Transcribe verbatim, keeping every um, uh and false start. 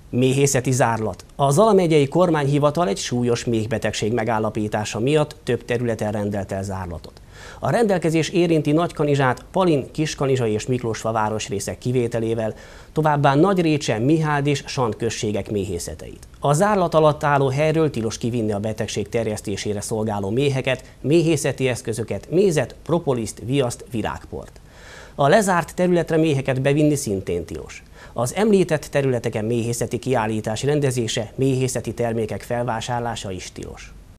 Méhészeti zárlat. A Zala megyei kormányhivatal egy súlyos méhbetegség megállapítása miatt több területen rendelt el zárlatot. A rendelkezés érinti Nagykanizsát, Palin, Kiskanizsa és Miklósfa városrészek kivételével, továbbá Nagyrécse, Miháld és Sant községek méhészeteit. A zárlat alatt álló helyről tilos kivinni a betegség terjesztésére szolgáló méheket, méhészeti eszközöket, mézet, propoliszt, viaszt, virágport. A lezárt területre méheket bevinni szintén tilos. Az említett területeken méhészeti kiállítás rendezése, méhészeti termékek felvásárlása is tilos.